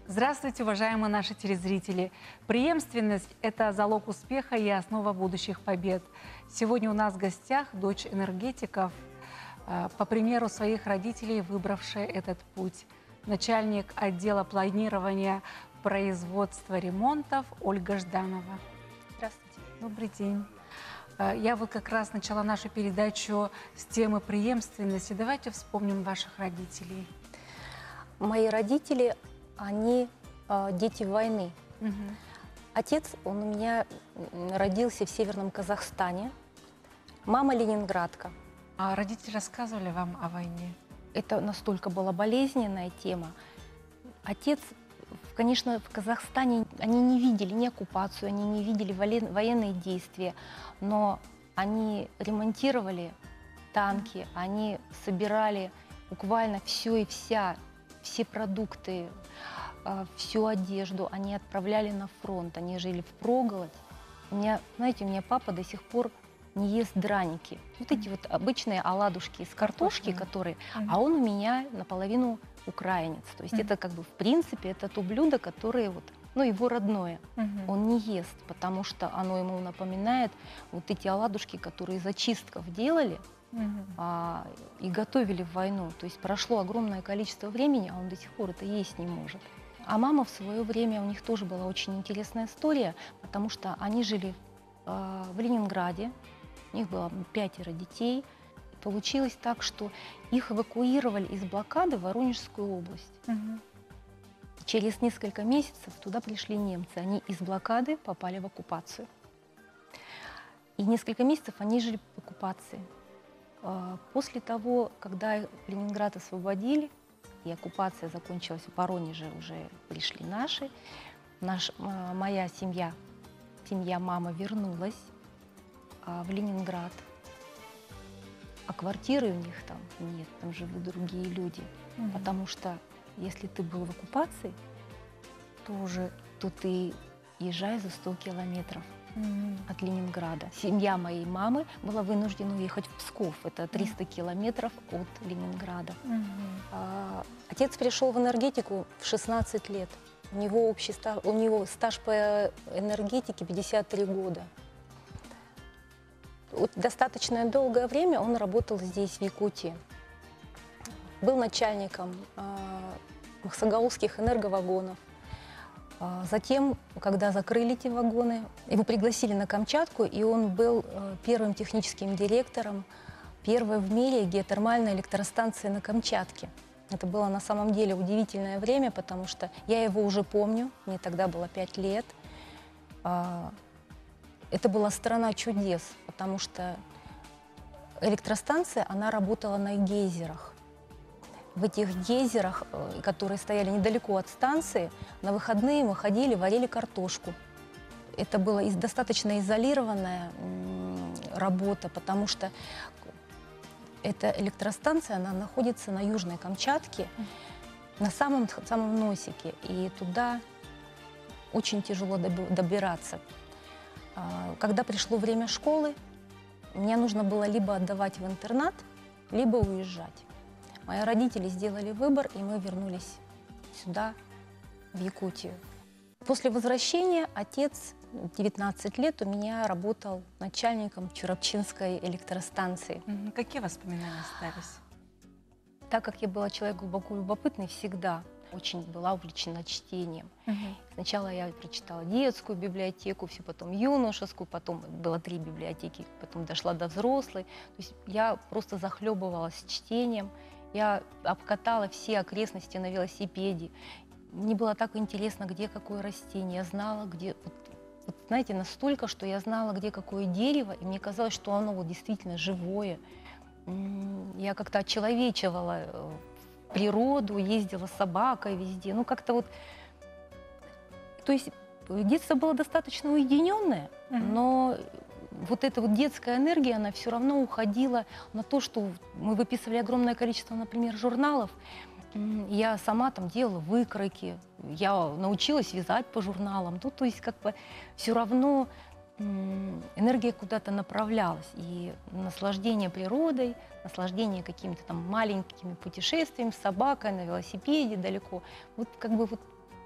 Здравствуйте, уважаемые наши телезрители! Преемственность – это залог успеха и основа будущих побед. Сегодня у нас в гостях дочь энергетиков, по примеру своих родителей, выбравшая этот путь. Начальник отдела планирования производства ремонтов Ольга Жданова. Здравствуйте. Добрый день. Я вот как раз начала нашу передачу с темы преемственности. Давайте вспомним ваших родителей. Мои родители, они дети войны. Отец, он у меня родился в Северном Казахстане. Мама ленинградка. А родители рассказывали вам о войне? Это настолько была болезненная тема. Отец, конечно, в Казахстане они не видели ни оккупацию, они не видели военные действия, но они ремонтировали танки, они собирали буквально все и вся, все продукты, всю одежду, они отправляли на фронт, они жили впроголодь. Знаете, у меня папа до сих пор не ест драники. Вот эти вот обычные оладушки из картошки, которые... А он у меня наполовину украинец. То есть это как бы, в принципе, это то блюдо, которое вот, ну, его родное. Он не ест, потому что оно ему напоминает вот эти оладушки, которые из очистков делали и готовили в войну. То есть прошло огромное количество времени, а он до сих пор это есть не может. А мама в свое время, у них тоже была очень интересная история, потому что они жили в Ленинграде, у них было 5 детей. Получилось так, что их эвакуировали из блокады в Воронежскую область. Через несколько месяцев туда пришли немцы. Они из блокады попали в оккупацию. И несколько месяцев они жили в оккупации. После того, когда Ленинград освободили, и оккупация закончилась, в Воронеже уже пришли наши, моя семья мамы вернулась в Ленинград. А квартиры у них там нет, там живут другие люди. Потому что если ты был в оккупации, то ты езжай за 100 километров от Ленинграда. Семья моей мамы была вынуждена уехать в Псков. Это 300 километров от Ленинграда. Отец пришел в энергетику в 16 лет. У него стаж по энергетике 53 года. Вот достаточно долгое время он работал здесь, в Якутии. Был начальником махсагаузских энерговагонов. Затем, когда закрыли эти вагоны, его пригласили на Камчатку, и он был первым техническим директором первой в мире геотермальной электростанции на Камчатке. Это было на самом деле удивительное время, потому что я его уже помню, мне тогда было 5 лет. Это была страна чудес, потому что электростанция, она работала на гейзерах. В этих гейзерах, которые стояли недалеко от станции, на выходные мы ходили, варили картошку. Это была достаточно изолированная работа, потому что эта электростанция, она находится на Южной Камчатке, на самом носике, и туда очень тяжело добираться. Когда пришло время школы, мне нужно было либо отдавать в интернат, либо уезжать. Мои родители сделали выбор, и мы вернулись сюда, в Якутию. После возвращения отец 19 лет у меня работал начальником Чурапчинской электростанции. Какие воспоминания остались? Так как я была человек глубоко любопытный всегда, очень была увлечена чтением. Сначала я прочитала детскую библиотеку, все потом юношескую, потом было 3 библиотеки, потом дошла до взрослой. То есть я просто захлебывалась чтением. Я обкатала все окрестности на велосипеде. Мне было так интересно, где какое растение. Я знала, где... Вот, знаете, настолько, что я знала, где какое дерево, и мне казалось, что оно вот действительно живое. Я как-то очеловечивала природу, ездила с собакой везде. Ну, как-то вот... То есть детство было достаточно уединенное, но вот эта вот детская энергия, она все равно уходила на то, что мы выписывали огромное количество, например, журналов. Я сама там делала выкройки, я научилась вязать по журналам. Ну, то есть как бы все равно энергия куда-то направлялась. И наслаждение природой, наслаждение какими-то там маленькими путешествиями с собакой на велосипеде далеко. Вот как бы вот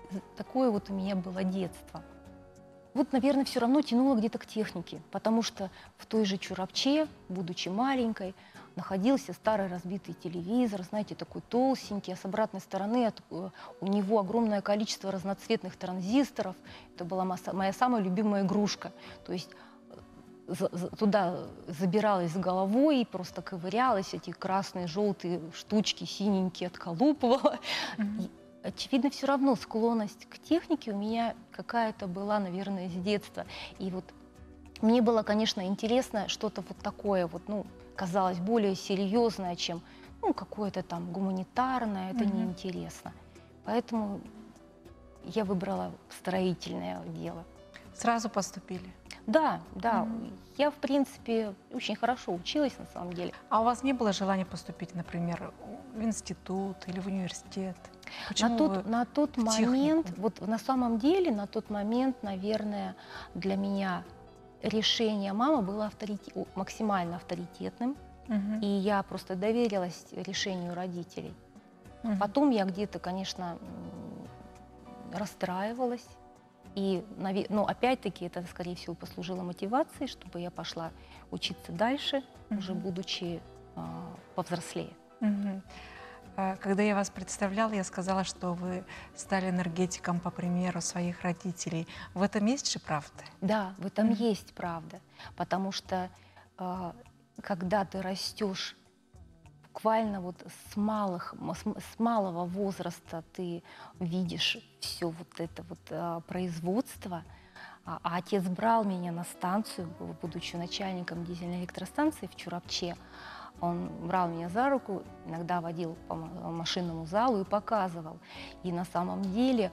такое вот у меня было детство. Вот, наверное, все равно тянуло где-то к технике, потому что в той же Чурапче, будучи маленькой, находился старый разбитый телевизор, знаете, такой толстенький, а с обратной стороны у него огромное количество разноцветных транзисторов. Это была моя самая любимая игрушка. То есть туда забиралась с головой, просто ковырялась, эти красные, желтые штучки, синенькие отколупывала. И, очевидно, все равно склонность к технике у меня какая-то была, наверное, с детства. И вот мне было, конечно, интересно что-то вот такое, вот, ну, казалось более серьезное, чем, ну, какое-то там гуманитарное, это неинтересно. Поэтому я выбрала строительное дело. Сразу поступили? Да, да, я, в принципе, очень хорошо училась на самом деле. А у вас не было желания поступить, например, в институт или в университет? Почему На тот в момент, технику? вот на самом деле, на тот момент, наверное, для меня решение мамы было максимально авторитетным, Мгм. и я просто доверилась решению родителей. Мгм. Потом я где-то, конечно, расстраивалась. И, ну, опять-таки, это, скорее всего, послужило мотивацией, чтобы я пошла учиться дальше, уже будучи повзрослее. Мгм. Когда я вас представляла, я сказала, что вы стали энергетиком по примеру своих родителей. В этом есть же правда? Да, в этом есть правда, потому что когда ты растешь буквально вот с малого возраста, ты видишь все вот это вот производство. А отец брал меня на станцию, будучи начальником дизельной электростанции в Чурапче. Он брал меня за руку, иногда водил по машинному залу и показывал. И на самом деле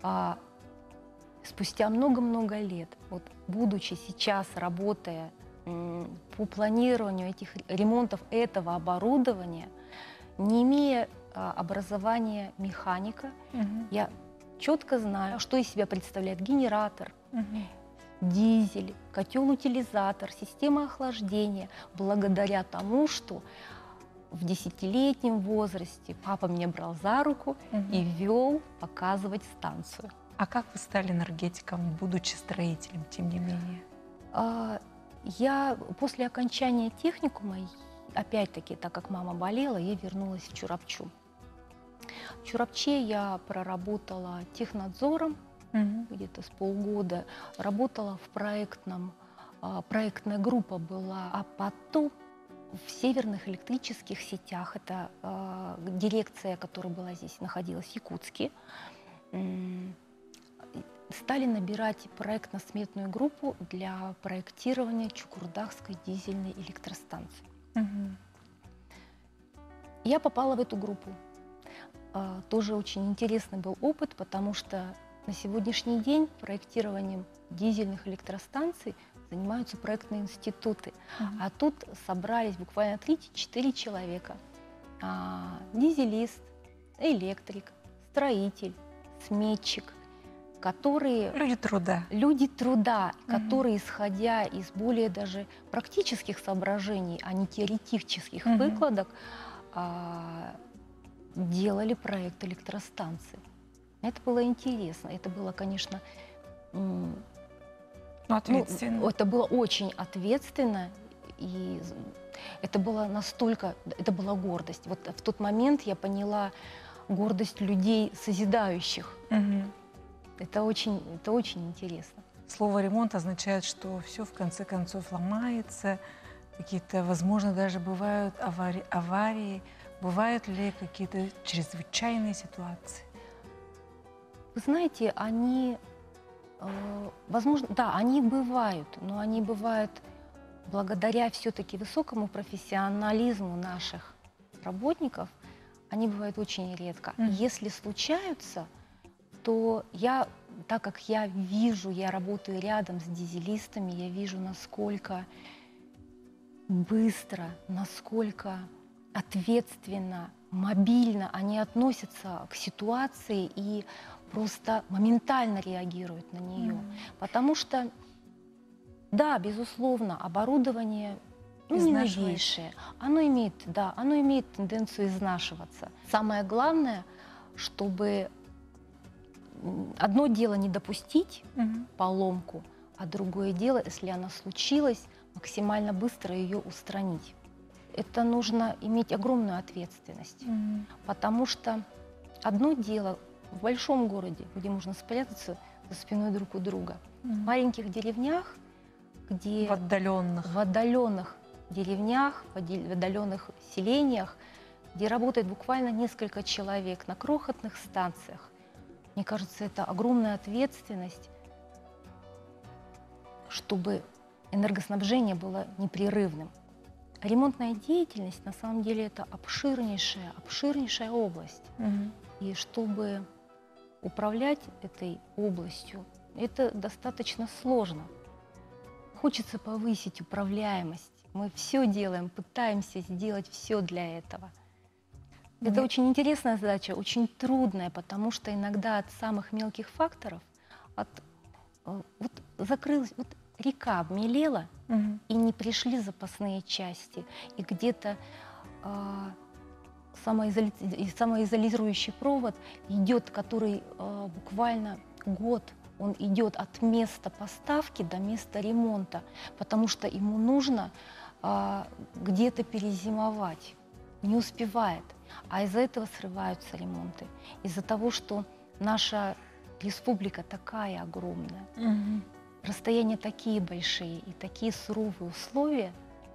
спустя много-много лет, вот, будучи сейчас, работая по планированию этих ремонтов этого оборудования, не имея образования механика, я четко знаю, что из себя представляет генератор, дизель, котел-утилизатор, система охлаждения, благодаря тому, что в 10-летнем возрасте папа меня брал за руку и вел показывать станцию. А как вы стали энергетиком, будучи строителем, тем не менее? Я после окончания техникума, опять-таки, так как мама болела, я вернулась в Чурапчу. В Чурапче я проработала технадзором где-то с полгода, работала в проектная группа была, а потом в северных электрических сетях, это дирекция, которая была здесь, находилась в Якутске, стали набирать проектно-сметную группу для проектирования Чукурдахской дизельной электростанции. Я попала в эту группу. Тоже очень интересный был опыт, потому что на сегодняшний день проектированием дизельных электростанций занимаются проектные институты. А тут собрались буквально 3-4 человека. Дизелист, электрик, строитель, сметчик, которые... Люди труда. Которые, исходя из более даже практических соображений, а не теоретических выкладок, делали проект электростанции. Это было интересно. Это было, конечно, ответственно. это было очень ответственно, и это было настолько, это была гордость. Вот в тот момент я поняла гордость людей созидающих. Это очень интересно. Слово «ремонт» означает, что все в конце концов ломается, какие-то, возможно, даже бывают аварии. Бывают ли какие-то чрезвычайные ситуации? Вы знаете, они, возможно, да, они бывают, но они бывают благодаря все-таки высокому профессионализму наших работников, они бывают очень редко. И если случаются, то я, так как я вижу, я работаю рядом с дизелистами, я вижу, насколько быстро, насколько ответственно, мобильно они относятся к ситуации и просто моментально реагируют на нее. Потому что, да, безусловно, оборудование не новейшее, оно имеет тенденцию изнашиваться. Самое главное, чтобы одно дело не допустить Мгм. поломку, а другое дело, если она случилась, максимально быстро ее устранить. Это нужно иметь огромную ответственность, Мгм. потому что одно дело в большом городе, где можно спрятаться за спиной друг у друга. В Мгм. маленьких деревнях, где В отдаленных. в отдаленных деревнях, в отдаленных селениях, где работает буквально несколько человек на крохотных станциях. Мне кажется, это огромная ответственность, чтобы энергоснабжение было непрерывным. Ремонтная деятельность, на самом деле, это обширнейшая область. Мгм. И чтобы управлять этой областью, это достаточно сложно. Хочется повысить управляемость. Мы все делаем, пытаемся сделать все для этого. Это Мне- очень интересная задача, очень трудная, потому что иногда от самых мелких факторов, вот закрылась, вот река обмелела, Мгм. и не пришли запасные части, и где-то самоизолирующий провод идет, который буквально год, он идет от места поставки до места ремонта, потому что ему нужно где-то перезимовать, не успевает. А из-за этого срываются ремонты. Из-за того, что наша республика такая огромная, Мгм. расстояния такие большие и такие суровые условия,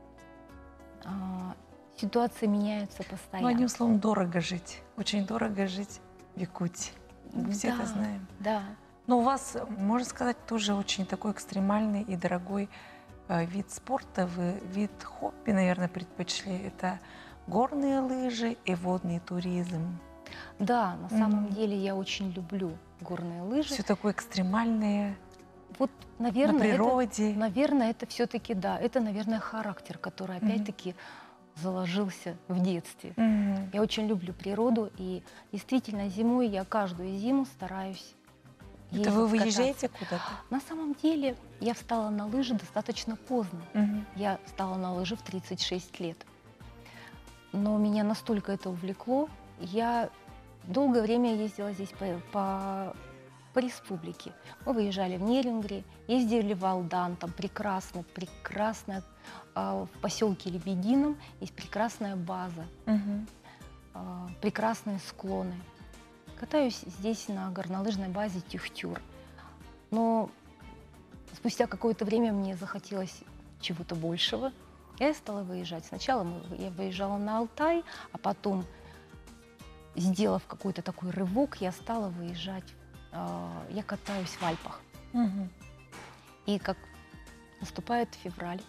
ситуация меняется Ну, постоянно. одним словом, дорого жить. Очень дорого жить в Якутии. Мы все это Да, знаем. да. Но у вас, можно сказать, тоже очень такой экстремальный и дорогой вид спорта. Вы вид хобби, наверное, предпочли. Это горные лыжи и водный туризм. Да, на самом Мгм. деле я очень люблю горные лыжи. Все такое экстремальное, Вот, на наверное, природе. это все-таки, да, это, наверное, характер, который Мгм. опять-таки заложился в детстве. Мгм. Я очень люблю природу, и действительно зимой я каждую зиму стараюсь Это вы ездить, выезжаете кататься. куда-то? На самом деле я встала на лыжи достаточно поздно. Мгм. Я встала на лыжи в 36 лет. Но меня настолько это увлекло, я долгое время ездила здесь по республике. Мы выезжали в Нерюнгри, ездили в Алдан, там прекрасно, в поселке Лебедином есть прекрасная база, Мгм. прекрасные склоны. Катаюсь здесь на горнолыжной базе Тюхтюр. Но спустя какое-то время мне захотелось чего-то большего. Я стала выезжать. Сначала я выезжала на Алтай, а потом, сделав какой-то такой рывок, я стала выезжать. Я катаюсь в Альпах. Мгм. И как наступает февраль,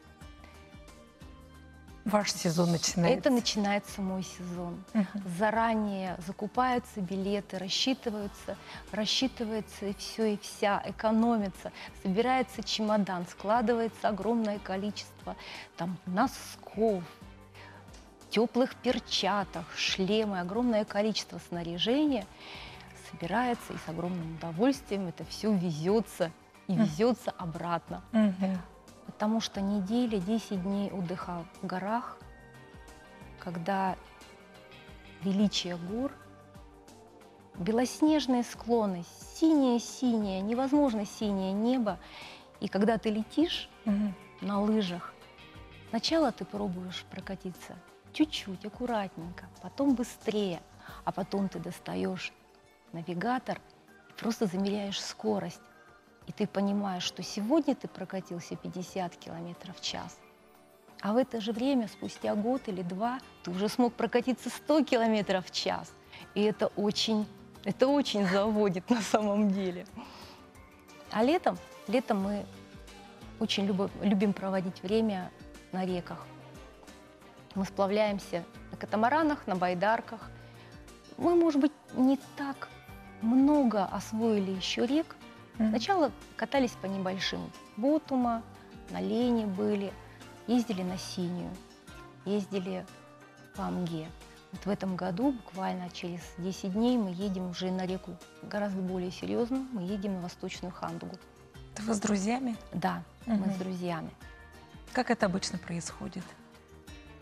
Ваш сезон начинается. это начинается мой сезон. Мгм. Заранее закупаются билеты, рассчитывается и все и вся, экономится, собирается чемодан, складывается огромное количество там носков, теплых перчаток, шлемы, огромное количество снаряжения собирается, и с огромным удовольствием это все везется и везется обратно. Мгм. Потому что неделя, 10 дней отдыха в горах, когда величие гор, белоснежные склоны, синее-синее, невозможно синее небо. И когда ты летишь Мгм. на лыжах, сначала ты пробуешь прокатиться чуть-чуть, аккуратненько, потом быстрее, а потом ты достаешь навигатор и просто замеряешь скорость. И ты понимаешь, что сегодня ты прокатился 50 километров в час, а в это же время, спустя год или два, ты уже смог прокатиться 100 километров в час. И это очень заводит на самом деле. А летом мы очень любим проводить время на реках. Мы сплавляемся на катамаранах, на байдарках. Мы, может быть, не так много освоили еще рек. Мгм. Сначала катались по небольшим. Ботума, на Лене были, ездили на Синюю, ездили по Амге. Вот в этом году, буквально через 10 дней, мы едем уже на реку гораздо более серьезно. Мы едем на Восточную Хандугу. Это вы с друзьями? Да, мы Мгм. с друзьями. Как это обычно происходит?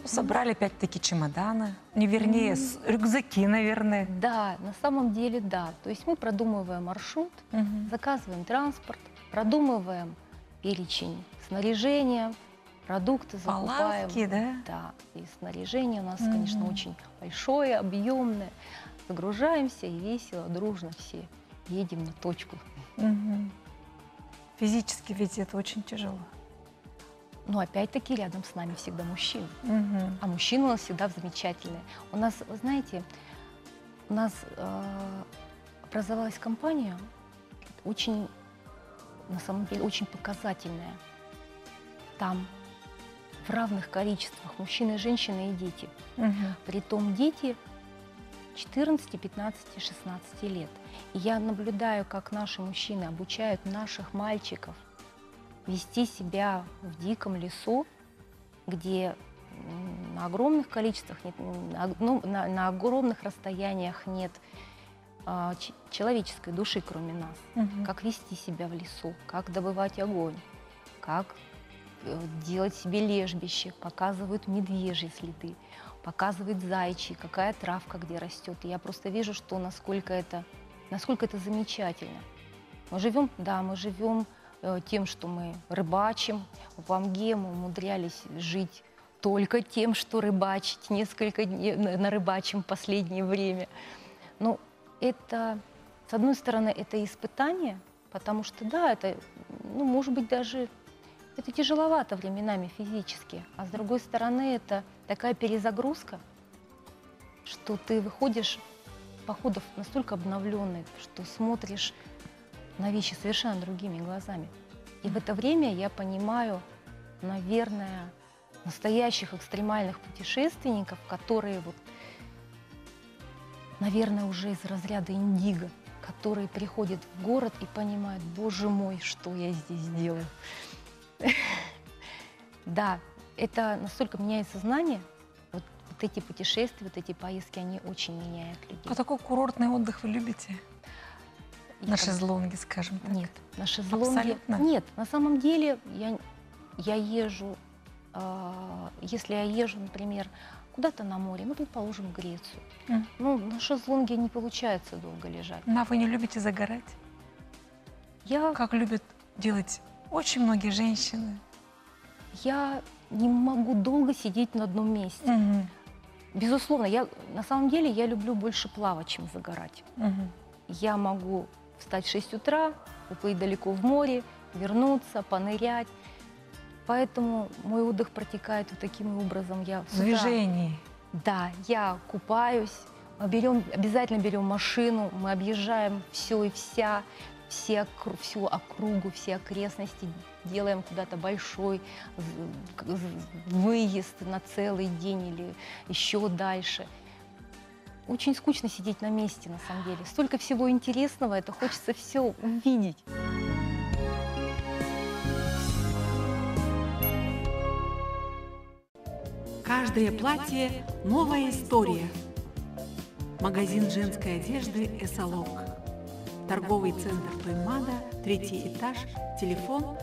Собрали опять-таки чемоданы, не вернее, рюкзаки, наверное. Да, на самом деле да. То есть мы продумываем маршрут, Мгм. заказываем транспорт, продумываем перечень снаряжения, продукты закупаем. Палатки, да? Да, и снаряжение у нас, Мгм. конечно, очень большое, объемное. Загружаемся и весело, дружно все едем на точку. Мгм. Физически ведь это очень тяжело. Но опять-таки рядом с нами всегда мужчина. Мгм. А мужчины у нас всегда замечательные. У нас, вы знаете, у нас образовалась компания очень, на самом деле, очень показательная. Там в равных количествах мужчины, женщины и дети. Мгм. Притом дети 14, 15, 16 лет. И я наблюдаю, как наши мужчины обучают наших мальчиков вести себя в диком лесу, где на огромных количествах, на огромных расстояниях нет человеческой души, кроме нас. Мгм. Как вести себя в лесу, как добывать огонь, как делать себе лежбище, показывают медвежьи следы, показывают зайчи, какая травка где растет. И я просто вижу, что насколько это замечательно. Мы живем тем, что мы рыбачим. В Амге мы умудрялись жить только тем, что рыбачить. Несколько дней нарыбачим в последнее время. Но это, с одной стороны, это испытание, потому что, да, это, может быть, даже это тяжеловато временами физически. А с другой стороны, это такая перезагрузка, что ты выходишь с походов настолько обновленный, что смотришь на вещи совершенно другими глазами. И в это время я понимаю, наверное, настоящих экстремальных путешественников, которые наверное, уже из разряда индиго, которые приходят в город и понимают: боже мой, что я здесь делаю. Да, это настолько меняет сознание. Вот эти путешествия, вот эти поездки, они очень меняют людей. А такой курортный отдых вы любите? И На как- шезлонге, скажем так. Нет, на шезлонге. Абсолютно? Нет, на самом деле я езжу, если я езжу, например, куда-то на море, предположим, в Грецию, на шезлонге не получается долго лежать. А вы не любите загорать? Как любят делать очень многие женщины. Я не могу долго сидеть на одном месте. Мгм. Безусловно, на самом деле я люблю больше плавать, чем загорать. Мгм. Я могу встать в 6 утра, уплыть далеко в море, вернуться, понырять. Поэтому мой отдых протекает вот таким образом. Я В движении. Да, я купаюсь, обязательно берем машину, мы объезжаем все и вся, всю округу, все окрестности, делаем куда-то большой выезд на целый день или еще дальше. Очень скучно сидеть на месте, на самом деле. Столько всего интересного, это хочется все увидеть. Каждое платье – новая история. Магазин женской одежды «Эсалок». Торговый центр Тоймада, 3-й этаж, телефон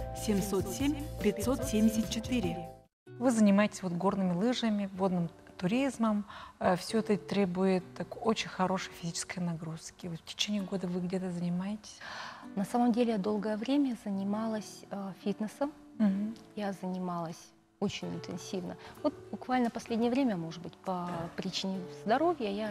707-574. Вы занимаетесь горными лыжами, водным туризмом. Все это требует очень хорошей физической нагрузки. В течение года вы где-то занимаетесь? На самом деле я долгое время занималась фитнесом. Мгм. Я занималась очень интенсивно. Вот буквально последнее время, может быть, по причине здоровья я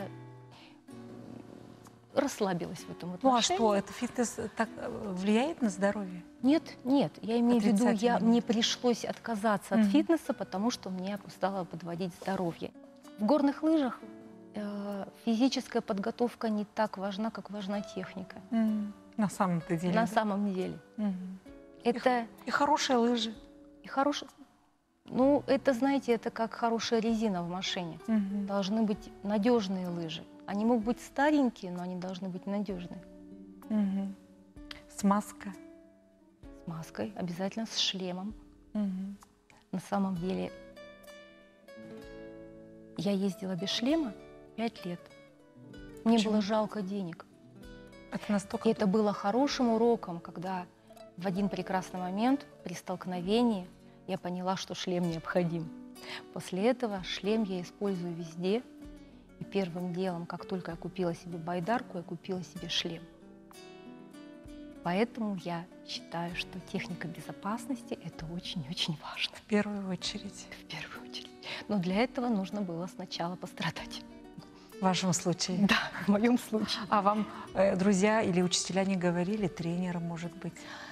расслабилась в этом отношении. Ну а что, это фитнес так влияет на здоровье? Нет, я имею в виду, Отрицательно. мне пришлось отказаться от Мгм. фитнеса, потому что мне стало подводить здоровье. В горных лыжах физическая подготовка не так важна, как важна техника. На самом-то деле. На да? самом деле. Мгм. Это И хорошие лыжи. и хороший... это, знаете, это как хорошая резина в машине. Мгм. Должны быть надежные лыжи. Они могут быть старенькие, но они должны быть надежные. Мгм. Смазка. С маской, обязательно с шлемом. Мгм. На самом деле, я ездила без шлема 5 лет. Мне Почему? было жалко денег. Это настолько... И это было хорошим уроком, когда в один прекрасный момент при столкновении я поняла, что шлем необходим. После этого шлем я использую везде. И первым делом, как только я купила себе байдарку, я купила себе шлем. Поэтому я считаю, что техника безопасности – это очень-очень важно. В первую очередь. В первую очередь. Но для этого нужно было сначала пострадать. В вашем случае. Да, в моем случае. А вам друзья или учителя не говорили, тренеры, может быть?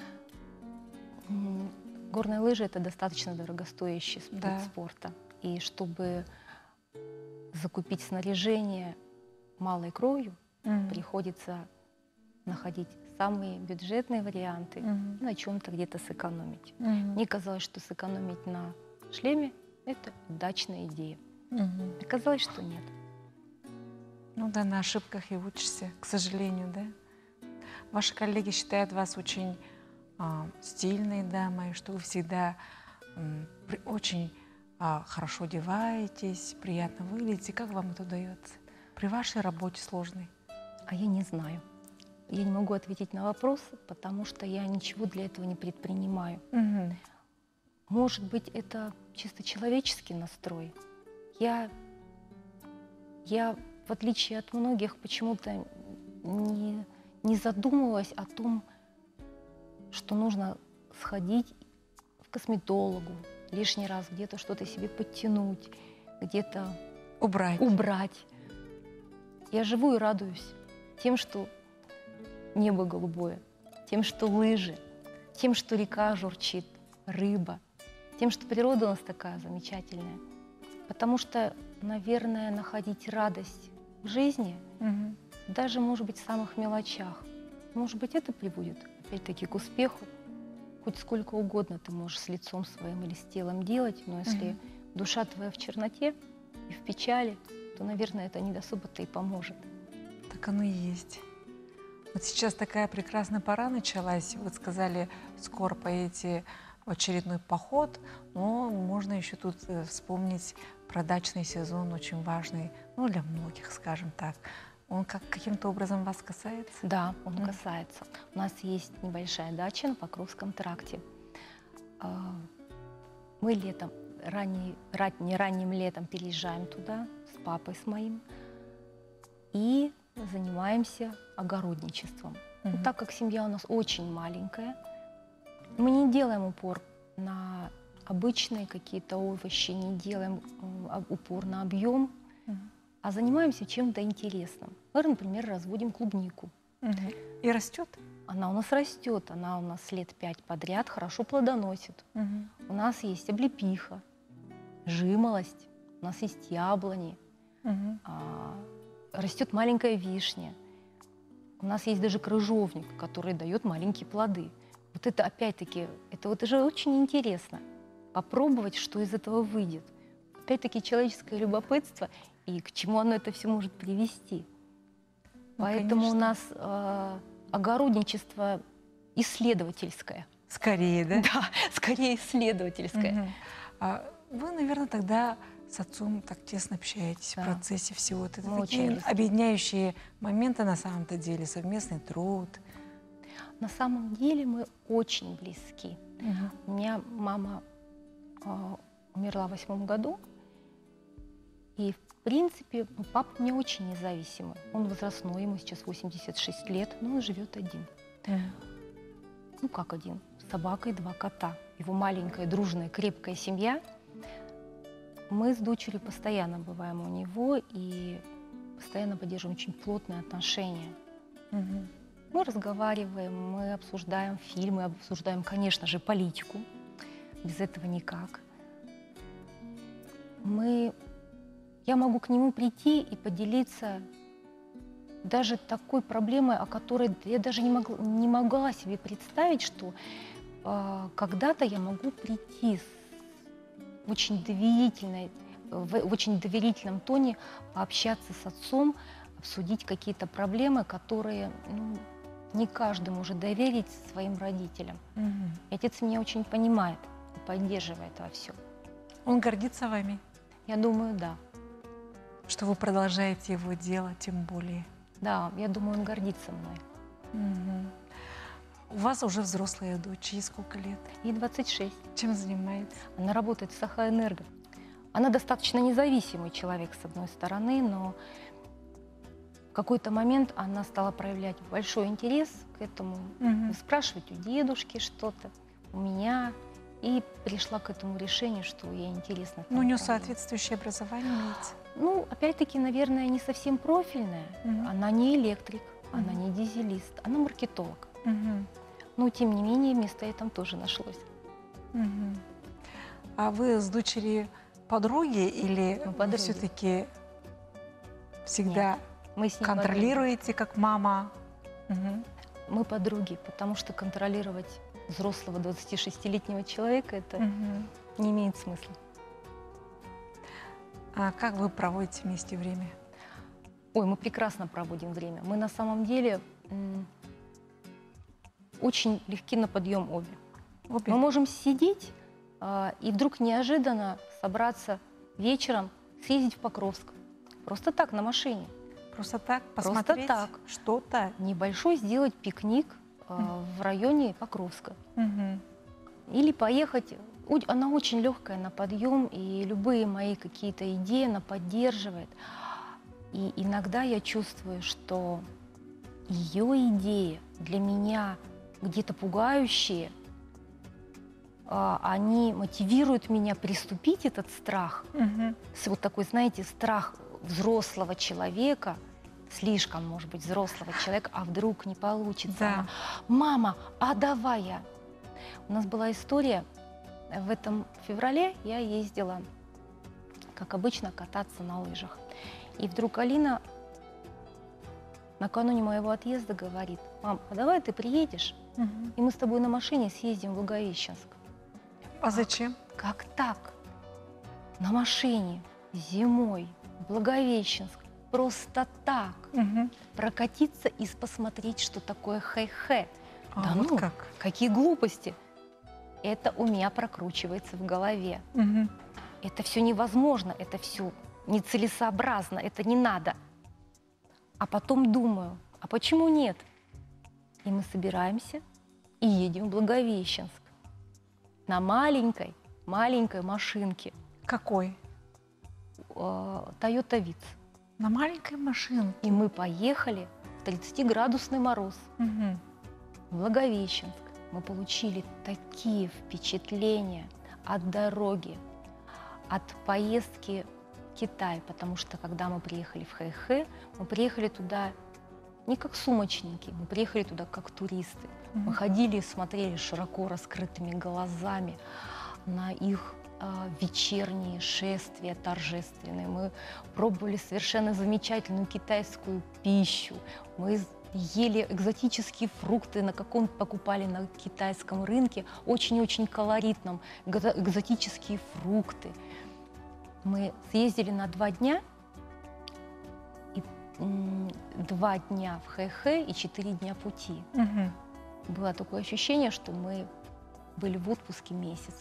Горные лыжи – это достаточно дорогостоящий вид спорта. И чтобы закупить снаряжение малой кровью, приходится находить самые бюджетные варианты и на чем-то где-то сэкономить. Мне казалось, что сэкономить на шлеме – это удачная идея. Оказалось, что нет. Ну да, на ошибках и учишься, к сожалению, да? Ваши коллеги считают вас очень стильной дамой, что вы всегда очень хорошо одеваетесь, приятно выглядите. Как вам это удается при вашей работе сложной? А я не знаю. Я не могу ответить на вопрос, потому что я ничего для этого не предпринимаю. Может быть, это чисто человеческий настрой. Я, в отличие от многих, почему-то не задумывалась о том, что нужно сходить к косметологу, лишний раз где-то что-то себе подтянуть, где-то убрать. Я живу и радуюсь тем, что небо голубое, тем, что лыжи, тем, что река журчит, рыба, тем, что природа у нас такая замечательная. Потому что, наверное, находить радость в жизни, даже, может быть, в самых мелочах, может быть, это приводит, опять-таки, к успеху. Хоть сколько угодно ты можешь с лицом своим или с телом делать, но если душа твоя в черноте и в печали, то, наверное, это не особо-то и поможет. Так оно и есть. Вот сейчас такая прекрасная пора началась. Вы сказали, скоро поедете в очередной поход, но можно еще тут вспомнить про дачный сезон, очень важный, ну, для многих, скажем так. Он каким-то образом вас касается? Да, он касается. У нас есть небольшая дача на Покровском тракте. Мы летом, ранним летом переезжаем туда с папой, с моим, и занимаемся огородничеством. Но так как семья у нас очень маленькая, мы не делаем упор на обычные какие-то овощи, не делаем упор на объем, а занимаемся чем-то интересным. Мы, например, разводим клубнику. И растет? Она у нас растет, она у нас лет 5 подряд хорошо плодоносит. У нас есть облепиха, жимолость, у нас есть яблони, растет маленькая вишня. У нас есть даже крыжовник, который дает маленькие плоды. Вот это опять-таки, это вот уже очень интересно. Попробовать, что из этого выйдет. Опять-таки человеческое любопытство и к чему оно это все может привести. Ну, поэтому конечно. У нас огородничество исследовательское. Скорее, да? Да, скорее исследовательское. Вы, наверное, тогда с отцом так тесно общаетесь в процессе всего. Это такие очень объединяющие моменты на самом-то деле, совместный труд. На самом деле мы очень близки. У меня мама умерла в 2008 году, и в принципе папа у меня очень независимый. Он возрастной, ему сейчас 86 лет, но он живет один. Ну как один? С собакой, 2 кота. Его маленькая, дружная, крепкая семья. Мы с дочерью постоянно бываем у него и постоянно поддерживаем очень плотные отношения. Мы разговариваем, мы обсуждаем фильмы, обсуждаем, конечно же, политику. Без этого никак. Я могу к нему прийти и поделиться даже такой проблемой, о которой я даже не могла себе представить, что когда-то я могу прийти в очень доверительном тоне, пообщаться с отцом, обсудить какие-то проблемы, которые не каждый может доверить своим родителям. И отец меня очень понимает и поддерживает во всем. Он гордится вами? Я думаю, да. Что вы продолжаете его дело, тем более. Да, я думаю, он гордится мной. У вас уже взрослая дочь, ей сколько лет? Ей 26. Чем занимается? Она работает в Сахаэнерго. Она достаточно независимый человек, с одной стороны, но в какой-то момент она стала проявлять большой интерес к этому, спрашивать у дедушки что-то, у меня, и пришла к этому решению, что ей интересно. это Ну, у нее направление. соответствующее образование имеется. Ну, опять-таки, наверное, не совсем профильная. Она не электрик, она не дизелист, она маркетолог. Мгм. Но, тем не менее, место ей там тоже нашлось. Мгм. А вы с дочерью подруги или Мы подруги. все-таки всегда Мы с ней контролируете, как мама? Мгм. подруги. Мы подруги, потому что контролировать взрослого 26-летнего человека это Мгм. не имеет смысла. А как вы проводите вместе время? Ой, мы прекрасно проводим время. Мы на самом деле очень легки на подъем обе. Обе? Мы можем сидеть и вдруг неожиданно собраться вечером, съездить в Покровск. Просто так, на машине. Просто так Просто посмотреть так. что-то? Небольшой сделать пикник в районе Покровска. Мгм. Или поехать. Она очень легкая на подъем, и любые мои какие-то идеи она поддерживает. И иногда я чувствую, что ее идеи для меня где-то пугающие, они мотивируют меня приступить этот страх. Мгм. Вот такой, знаете, страх взрослого человека, слишком, может быть, взрослого человека, а вдруг не получится. Да. Она, мама, а давай я. У нас была история, в этом феврале я ездила, как обычно, кататься на лыжах. И вдруг Алина накануне моего отъезда говорит: мам, а давай ты приедешь, Мгм. и мы с тобой на машине съездим в Благовещенск. А зачем? Как так? На машине зимой в Благовещенск просто так Мгм. прокатиться и посмотреть, что такое хэ-хэ. А Да вот ну, как? какие глупости. Это у меня прокручивается в голове. Мгм. Это все невозможно, это все нецелесообразно, это не надо. А потом думаю, а почему нет? И мы собираемся и едем в Благовещенск на маленькой машинке Какой? Toyota Vitz. На маленькой машинке. И мы поехали в 30-градусный мороз Мгм. в Благовещенск. Мы получили такие впечатления от дороги, от поездки в Китай, потому что когда мы приехали в Хэйхэ, мы приехали туда не как сумочники, мы приехали туда как туристы. Мы ходили и смотрели широко раскрытыми глазами на их вечерние шествия торжественные. Мы пробовали совершенно замечательную китайскую пищу. Мы ели экзотические фрукты, на каком покупали на китайском рынке, очень-очень колоритном, экзотические фрукты. Мы съездили на 2 дня, и 2 дня в Хэйхэ и 4 дня пути. Мгм. Было такое ощущение, что мы были в отпуске месяц.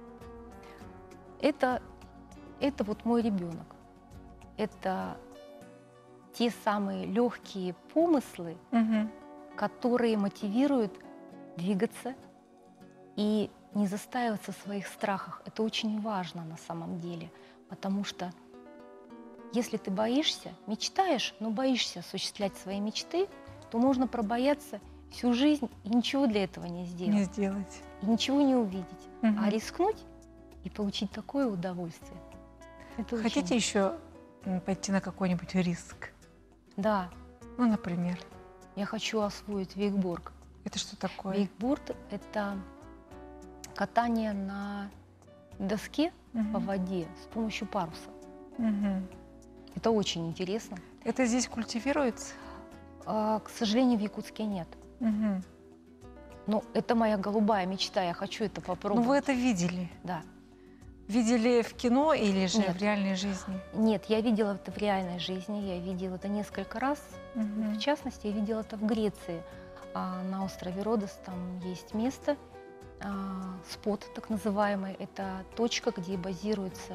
Это вот мой ребенок. Это те самые легкие помыслы, Мгм. которые мотивируют двигаться и не застаиваться в своих страхах. Это очень важно на самом деле, потому что если ты боишься, мечтаешь, но боишься осуществлять свои мечты, то можно пробояться всю жизнь и ничего для этого не сделать, Не сделать. и ничего не увидеть, Мгм. а рискнуть и получить такое удовольствие. Это очень- Хотите еще пойти на какой-нибудь риск? Да, Ну, например. я хочу освоить вейкборд. Это что такое? Вейкборд – это катание на доске Мгм. по воде с помощью паруса. Мгм. Это очень интересно. Это здесь культивируется? К сожалению, в Якутске нет. Мгм. Но это моя голубая мечта, я хочу это Ну, попробовать. вы это видели? Да. Видели в кино или же Нет. в реальной жизни? Нет, я видела это в реальной жизни, я видела это несколько раз. Мгм. В частности, я видела это в Греции. На острове Родос там есть место, спот так называемый. Это точка, где базируются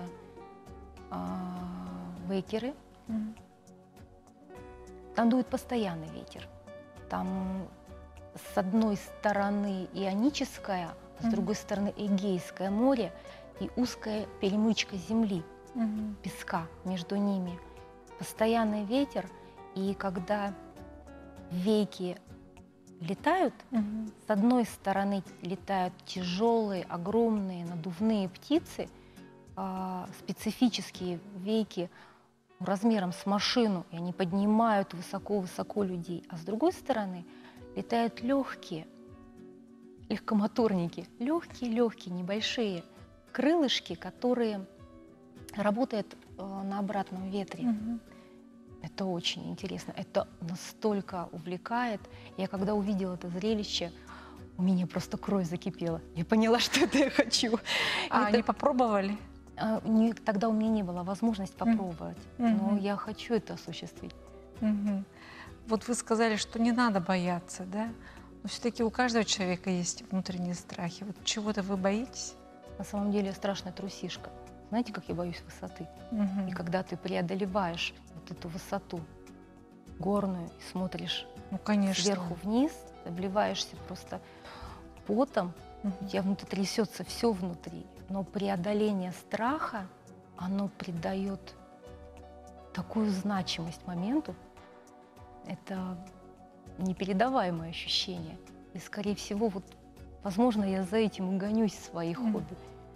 вейкеры. Мгм. Там дует постоянный ветер. Там с одной стороны Ионическое, с Мгм. другой стороны Эгейское море и узкая перемычка земли. песка между ними, постоянный ветер, и когда вейки летают, с одной стороны летают тяжелые, огромные надувные птицы, специфические вейки размером с машину, и они поднимают высоко-высоко людей, а с другой стороны летают легкие, легкомоторники, легкие-легкие, небольшие крылышки, которые работают на обратном ветре. Это очень интересно, это настолько увлекает. Я когда увидела это зрелище, у меня просто кровь закипела. Я поняла, что это я хочу. Они попробовали? Тогда у меня не было возможности попробовать, но я хочу это осуществить. Вот вы сказали, что не надо бояться, да? Но все-таки у каждого человека есть внутренние страхи. Вот чего-то вы боитесь? На самом деле я страшная трусишка. Знаете, как я боюсь высоты? И когда ты преодолеваешь вот эту высоту горную и смотришь сверху вниз, обливаешься просто потом, у тебя внутри трясется все внутри. Но преодоление страха, оно придает такую значимость моменту. Это непередаваемое ощущение. И, скорее всего, вот, возможно, я за этим и гонюсь в своих хобби.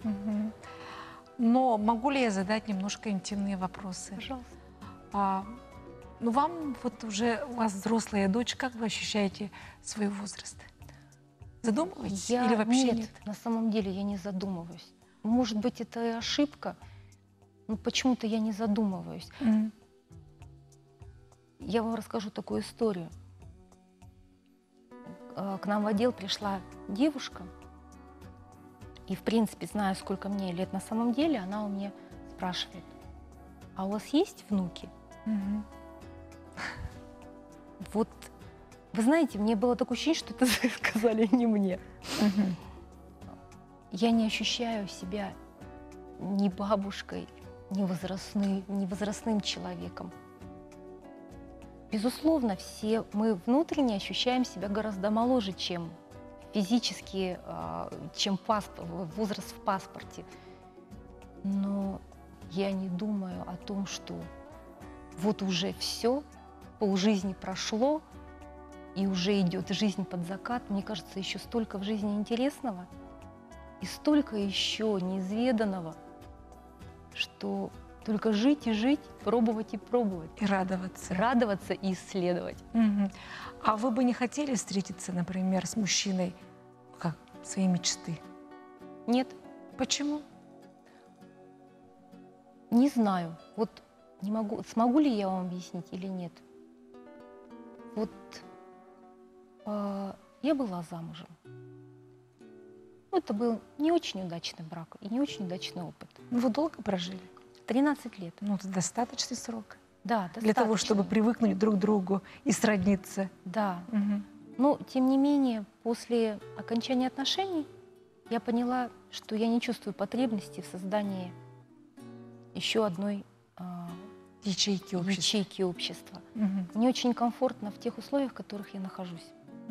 Но могу ли я задать немножко интимные вопросы? Пожалуйста. Ну, вам вот уже, у вас взрослая дочь, как вы ощущаете свой возраст? Задумываетесь или вообще нет? На самом деле я не задумываюсь. Может быть, это и ошибка, но почему-то я не задумываюсь. Я вам расскажу такую историю. К нам в отдел пришла девушка, и, в принципе, зная, сколько мне лет на самом деле, она у меня спрашивает: а у вас есть внуки? Вот, вы знаете, мне было такое ощущение, что это сказали не мне. Я не ощущаю себя ни бабушкой, ни возрастным человеком. Безусловно, все мы внутренне ощущаем себя гораздо моложе, чем физически, чем возраст в паспорте. Но я не думаю о том, что вот уже все, полжизни прошло, и уже идет жизнь под закат. Мне кажется, еще столько в жизни интересного и столько еще неизведанного, что только жить и жить, пробовать и пробовать. И радоваться. Радоваться и исследовать. А вы бы не хотели встретиться, например, с мужчиной, как своей мечты? Нет. Почему? Не знаю. Вот не могу. Смогу ли я вам объяснить или нет? Вот я была замужем. Это был не очень удачный брак и не очень удачный опыт. Вы долго прожили? 13 лет. Ну, это достаточный срок. Да, достаточно. Для того, чтобы привыкнуть друг к другу и сродниться. Да. Но, тем не менее, после окончания отношений я поняла, что я не чувствую потребности в создании еще одной ячейки общества. Мне очень комфортно в тех условиях, в которых я нахожусь.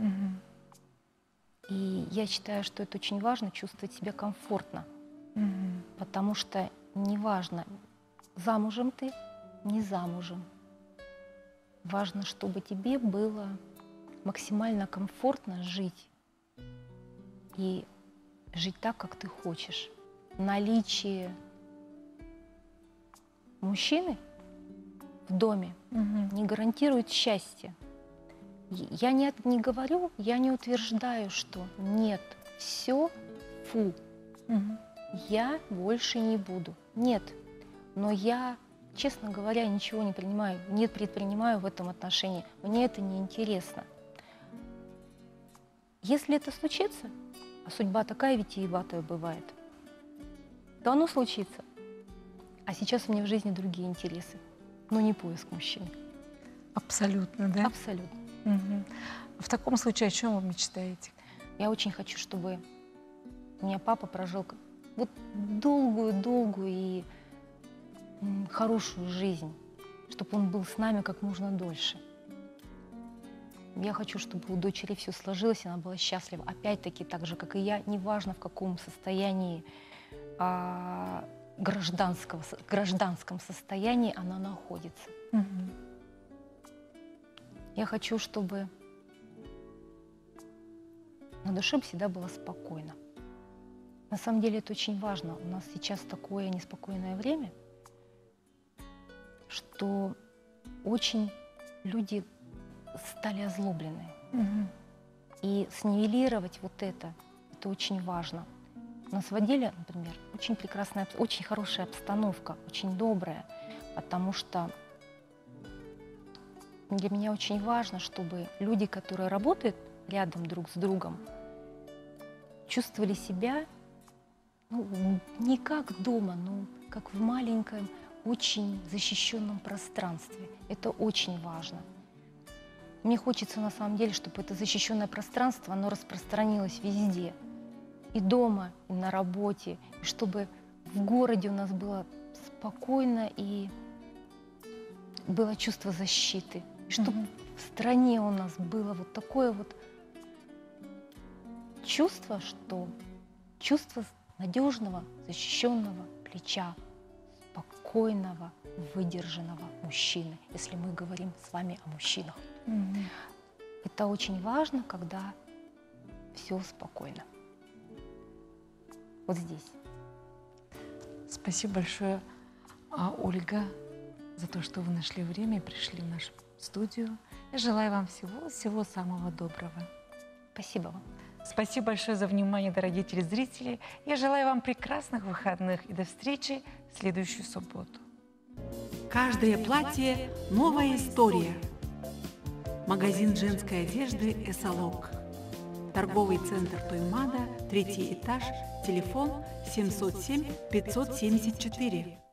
И я считаю, что это очень важно, чувствовать себя комфортно. Потому что неважно, замужем ты, не замужем. Важно, чтобы тебе было максимально комфортно жить. И жить так, как ты хочешь. Наличие мужчины в доме не гарантирует счастье. Я не говорю, я не утверждаю, что нет, все, фу, я больше не буду. Нет, но я, честно говоря, ничего не предпринимаю в этом отношении. Мне это не интересно. Если это случится, а судьба такая витиеватая бывает, то оно случится. А сейчас у меня в жизни другие интересы, но не поиск мужчины. Абсолютно, да? Абсолютно. В таком случае о чем вы мечтаете? Я очень хочу, чтобы у меня папа прожил вот долгую и хорошую жизнь, чтобы он был с нами как можно дольше. Я хочу, чтобы у дочери все сложилось, и она была счастлива. Опять-таки, так же, как и я, неважно в каком состоянии гражданском состоянии она находится. Мгм. Я хочу, чтобы на душе всегда было спокойно. На самом деле это очень важно. У нас сейчас такое неспокойное время, что очень люди стали озлоблены. Мгм. И снивелировать вот это очень важно. У нас в отделе, например, очень прекрасная, очень хорошая обстановка, очень добрая, потому что для меня очень важно, чтобы люди, которые работают рядом друг с другом, чувствовали себя не как дома, но как в маленьком, очень защищенном пространстве. Это очень важно. Мне хочется на самом деле, чтобы это защищенное пространство, оно распространилось везде. И дома, и на работе, и чтобы в городе у нас было спокойно и было чувство защиты. И чтобы Мгм. в стране у нас было вот такое вот чувство, что чувство надежного, защищенного плеча, спокойного, выдержанного мужчины, если мы говорим с вами о мужчинах. Мгм. Это очень важно, когда все спокойно. Вот здесь. Спасибо большое, Ольга, за то, что вы нашли время и пришли в нашу студию. Я желаю вам всего самого доброго. Спасибо вам. Спасибо большое за внимание, дорогие телезрители. Я желаю вам прекрасных выходных и до встречи в следующую субботу. Каждое платье – новая история. Магазин женской одежды «Эсолог». Торговый центр Тоймада, 3-й этаж, телефон 707 574.